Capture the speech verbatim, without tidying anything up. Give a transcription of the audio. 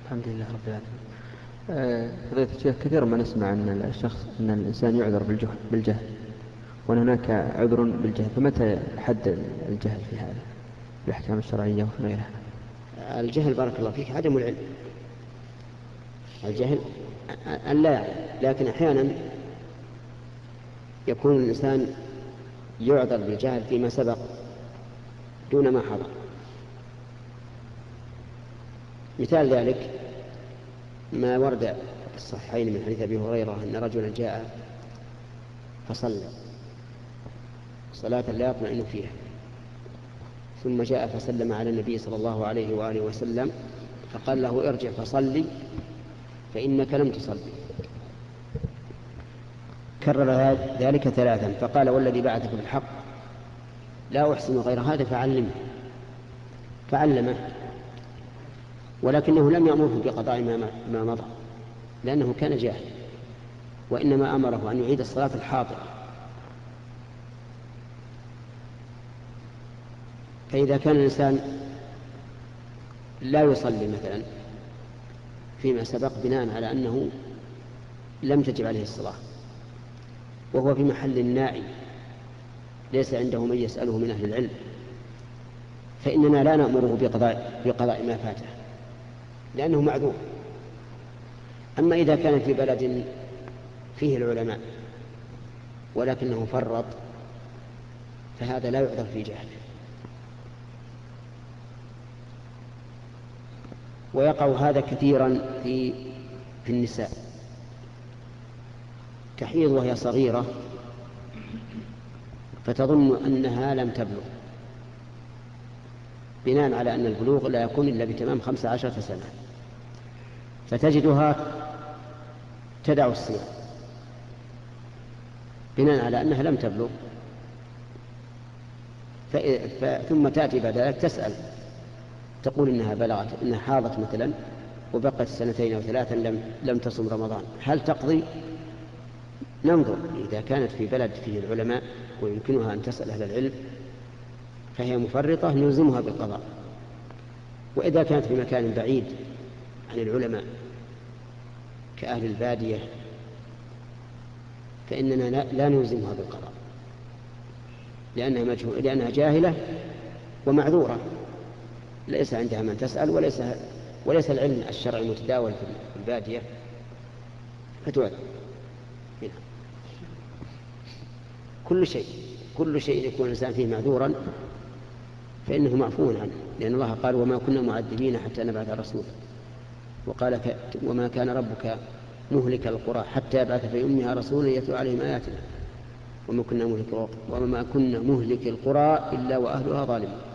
الحمد لله رب العالمين. فضيلة الشيخ، كثيرا ما نسمع أن الشخص أن الإنسان يعذر بالجهل بالجهل وأن هناك عذر بالجهل، فمتى حد الجهل في هذا الأحكام الشرعية وفي غيرها؟ الجهل بارك الله فيك عدم العلم. الجهل أن لا يعلم، لكن أحيانا يكون الإنسان يعذر بالجهل فيما سبق دون ما حضر. مثال ذلك ما ورد في الصحيحين من حديث أبي هريرة أن رجلا جاء فصلى صلاة لا يطمئن فيها، ثم جاء فسلم على النبي صلى الله عليه وآله وسلم فقال له ارجع فصلي فإنك لم تصلي. كرر ذلك ثلاثا فقال والذي بعثك بالحق لا أحسن غير هذا فعلمه. فعلمه، ولكنه لم يأمره بقضاء ما مضى لأنه كان جاهل، وإنما أمره أن يعيد الصلاة الحاضرة. فإذا كان الإنسان لا يصلي مثلا فيما سبق بناء على أنه لم تجب عليه الصلاة وهو في محل نائي ليس عنده من يسأله من أهل العلم، فإننا لا نأمره بقضاء, بقضاء ما فاته لأنه معذور. أما إذا كان في بلد فيه العلماء ولكنه فرط فهذا لا يعذر في جهله. ويقع هذا كثيرا في في النساء، تحيض وهي صغيرة فتظن أنها لم تبلغ بناء على أن البلوغ لا يكون إلا بتمام خمس عشرة سنة، فتجدها تدع الصيام بناء على أنها لم تبلغ، ثم تأتي بعد ذلك تسأل تقول إنها بلغت إنها حاضت مثلا وبقت سنتين أو ثلاثا لم, لم تصم رمضان، هل تقضي؟ ننظر. إذا كانت في بلد فيه العلماء ويمكنها أن تسأل أهل العلم فهي مفرطة نلزمها بالقضاء. وإذا كانت في مكان بعيد عن العلماء كأهل البادية فإننا لا نلزمها بالقضاء لأنها, مجهول لأنها جاهلة ومعذورة ليس عندها من تسأل وليس, وليس العلم الشرعي متداول في البادية فتعذر. كل شيء كل شيء يكون الإنسان فيه معذورا فإنه معفو عنه، لأن الله قال وما كنا معذبين حتى نبعث رسولا، وقال وما كان ربك مهلك القرى حتى يبعث في أمها رسولا يتلو عليهم آياتنا وما كنا مهلك وما كنا مهلك القرى إلا وأهلها ظالمون.